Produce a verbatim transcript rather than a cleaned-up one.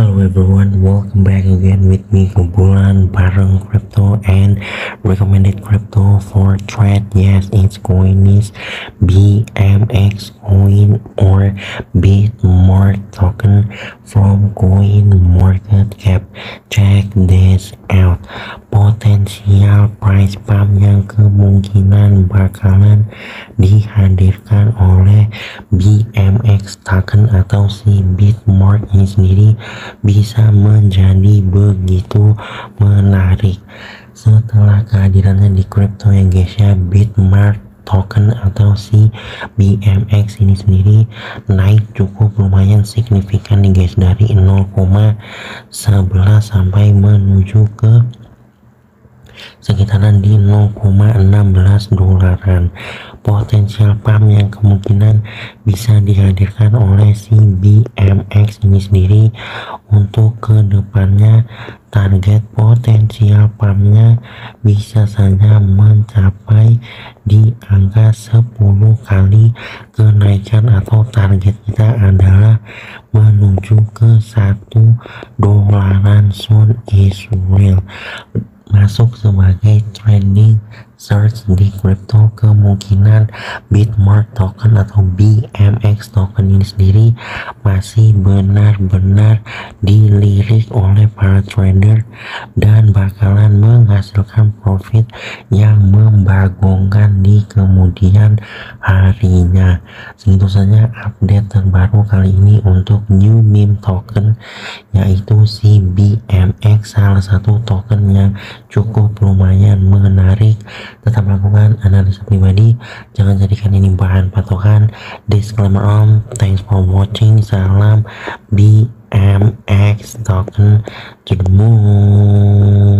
Hello everyone, welcome back again with me Kumpulan bareng crypto and recommended crypto for trade. Yes, it's coin is B M X coin or Bitmart token from Coin Market Cap. Check this out. Potensial price pump yang kemungkinan bakalan dihadirkan oleh B M X token atau si Bitmart ini sendiri bisa menjadi begitu menarik setelah kehadirannya di crypto ya guys ya. Bitmart token atau si B M X ini sendiri naik cukup lumayan signifikan nih guys, dari nol koma sebelas sampai menuju ke sekitaran di nol koma enam belas dolaran. Potensial pump yang kemungkinan bisa dihadirkan oleh si B M X ini sendiri untuk kedepannya, target potensial pumpnya bisa saja mencapai di angka sepuluh kali kenaikan, atau target kita adalah menuju ke satu dolaran soon is real. Masuk sebagai trending search di crypto, kemungkinan Bitmart token atau B M X token ini sendiri masih benar-benar dilirik oleh para trader dan bakalan menghasilkan profit yang membagongkan di kemudian harinya. Segitu saja update terbaru kali ini untuk new meme token, yaitu si B M X, salah satu token yang cukup lumayan menarik. Tetap lakukan analisa pribadi, jangan jadikan ini bahan patokan. Disclaimer on, thanks for watching. Salam B M X token to the moon.